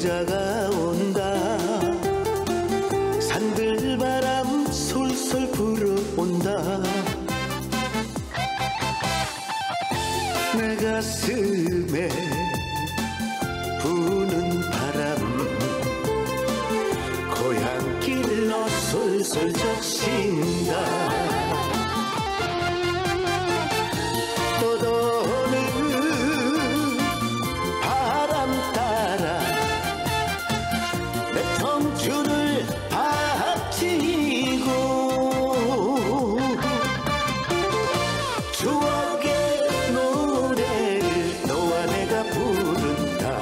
영자가 온다. 산들바람 솔솔 불어온다. 내 가슴에 부는 바람 고향길로 솔솔 적신다. 청춘을 바치고 추억의 노래를 너와 내가 부른다.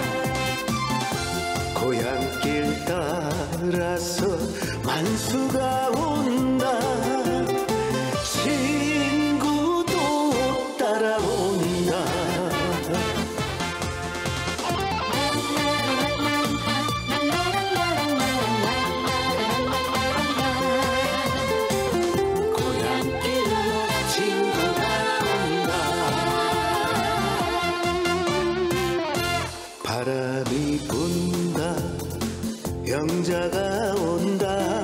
고향길 따라서 만수가 온다. 친구도 따라온다. 바람이 분다. 영자가 온다.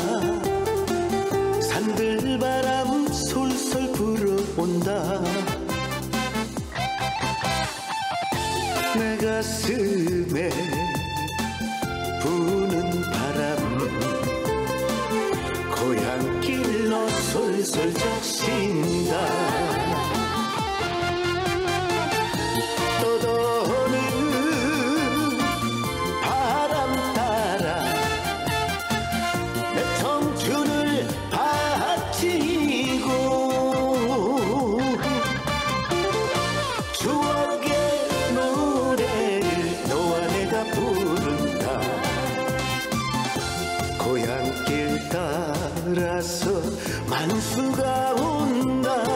산들바람 솔솔 불어온다. 내 가슴에 부는 바람 고향길로 솔솔 적신다. 청춘을 바치고 추억의 노래를 너와 내가 부른다. 고향길 따라서 만수가 온다.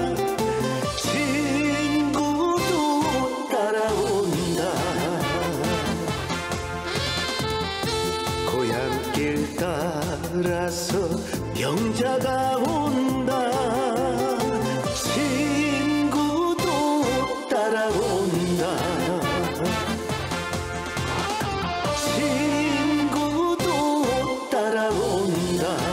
친구도 따라온다. 고향길 따라서 영자가 온다. 친구도 따라온다. 친구도 따라온다.